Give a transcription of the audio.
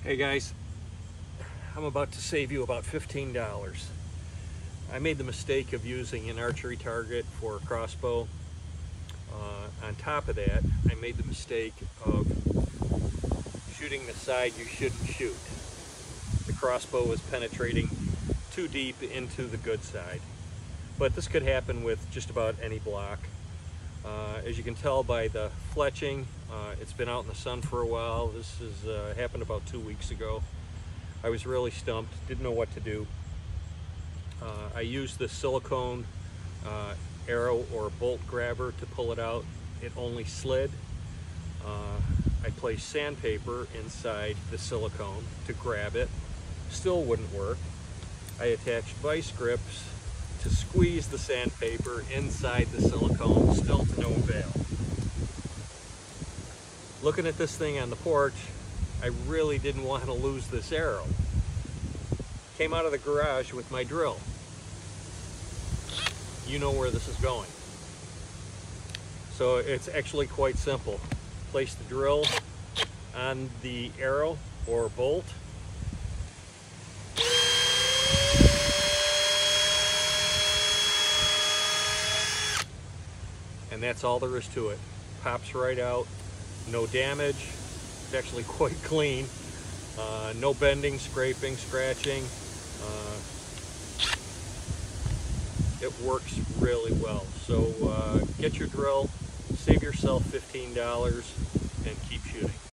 Hey guys, I'm about to save you about $15. I made the mistake of using an archery target for a crossbow. On top of that, I made the mistake of shooting the side you shouldn't shoot. The crossbow was penetrating too deep into the good side. But this could happen with just about any block. As you can tell by the fletching, it's been out in the sun for a while. This has happened about 2 weeks ago. I was really stumped, didn't know what to do. I used the silicone arrow or bolt grabber to pull it out. It only slid. I placed sandpaper inside the silicone to grab it. Still wouldn't work. I attached vice grips to squeeze the sandpaper inside the silicone, still to no avail. Looking at this thing on the porch, I really didn't want to lose this arrow. Came out of the garage with my drill. You know where this is going. So it's actually quite simple. Place the drill on the arrow or bolt. And that's all there is to it. Pops right out, no damage. It's actually quite clean. No bending, scraping, scratching. It works really well. So get your drill, save yourself $15, and keep shooting.